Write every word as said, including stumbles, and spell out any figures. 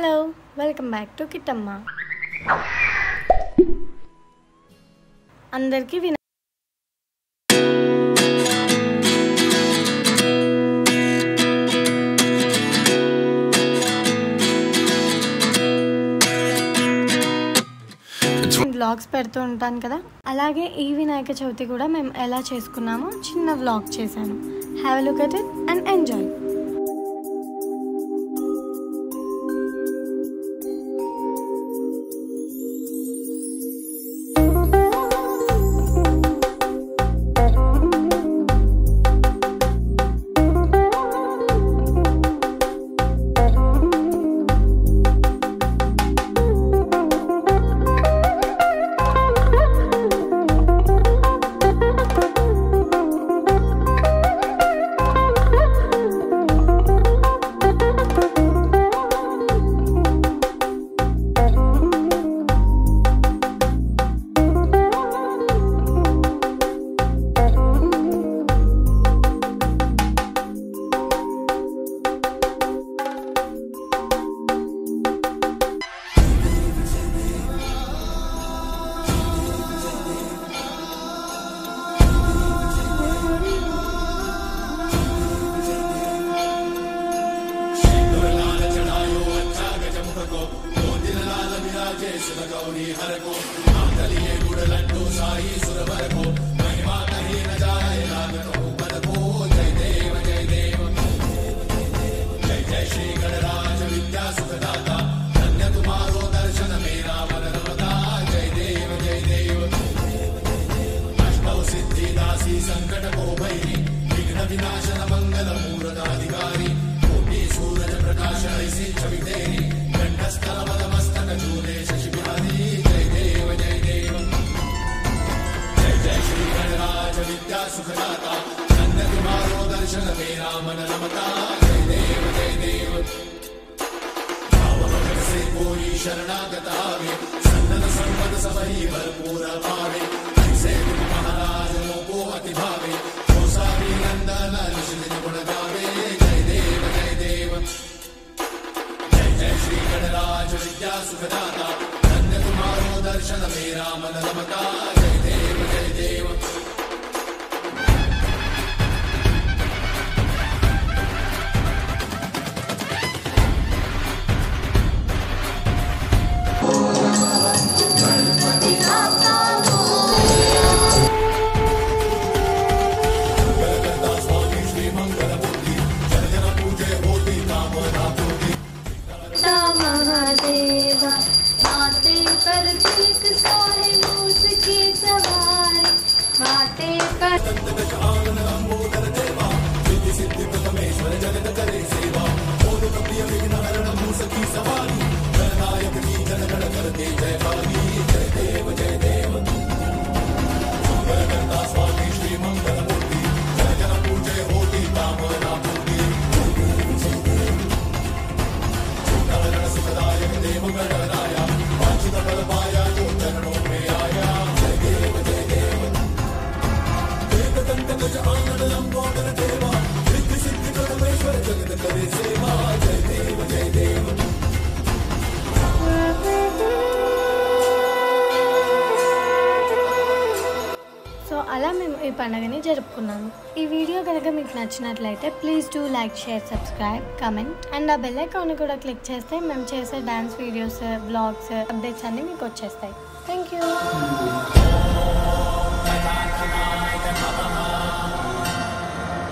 Hello welcome back to Kittamma. అందరికీ విన vlogs పెడుతూ ఉంటాను కదా, అలాగే ఈ వినాయక చవితి కూడా మేము ఎలా చేసుకున్నామో చిన్న వ్లాగ్ చేశాను. Have a look at it and enjoy. అలా మేము ఈ పండుగని జరుపుకున్నాము. ఈ వీడియో కనుక మీకు నచ్చినట్లయితే please do like, share, subscribe, comment and ఆ బెల్ ఐకాన్ కూడా క్లిక్ చేస్తే మేము చేసే డాన్స్ వీడియోస్, బ్లాగ్స్, అప్డేట్స్ అన్నీ మీకు వచ్చేస్తాయి. Thank you.